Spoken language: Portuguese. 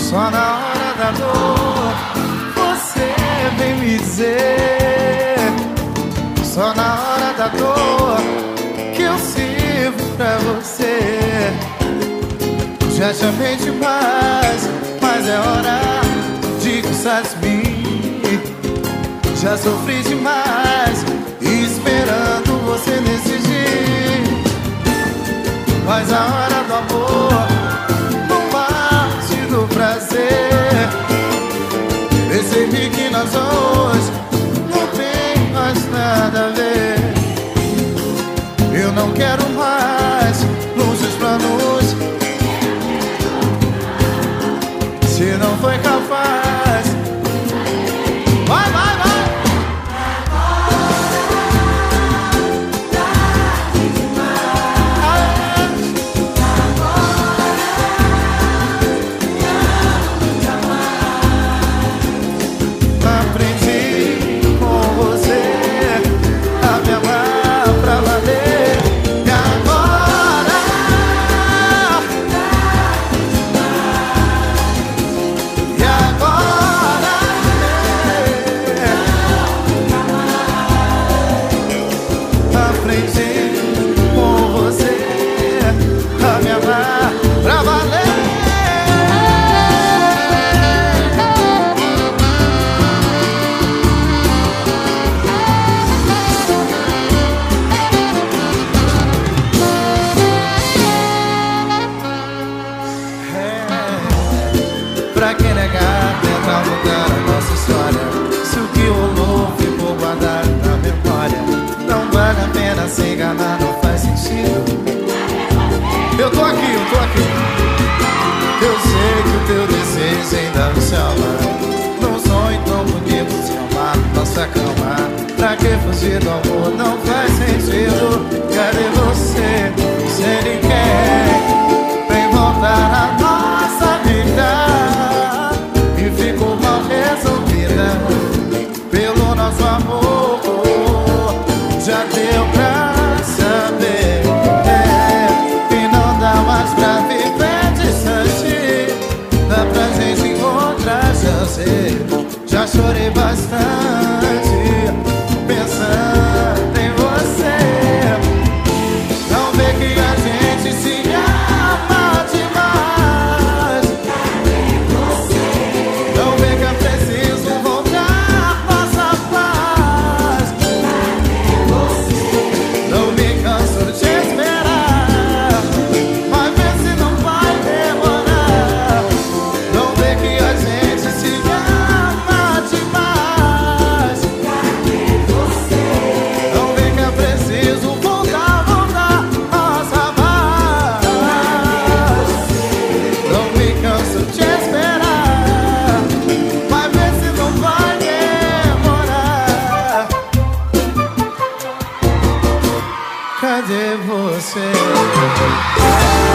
Só na hora da dor você vem me dizer. Só na hora da dor que eu sirvo pra você. Já chamei demais, mas é hora de gostar de mim. Já sofri demais esperando você decidir. Mas a hora do amor não bate do prazer. Percebi que nós dois não tem mais nada a ver. Eu não quero mais nos seus planos. Se não foi capaz, vai, vai, vai. Pra que negar, tentar mudar a nossa história? Se o que rolou ficou guardado na memória, não vale a pena se enganar, não faz sentido. Eu tô aqui, eu tô aqui. Eu sei que o teu desejo ainda me chama. Não sonho tão bonito se amar, nossa cama. Pra que fugir do amor, não faz sentido. Cadê você, sem ninguém? Vem voltar a nossa vida. Ficou mal resolvida pelo nosso amor. Já deu pra saber, e não dá mais pra viver distante. Dá pra gente encontrar chance. Já chorei bastante pensando em você. Não vê que a gente se ama demais. Não vê que é preciso voltar nossa paz. Não me canso de esperar, mas vê se não vai demorar. Não vê que a gente se ama demais. Não vê que é preciso voltar nossa paz. Não me canso de esperar, mas vê se não vai demorar. Cadê você?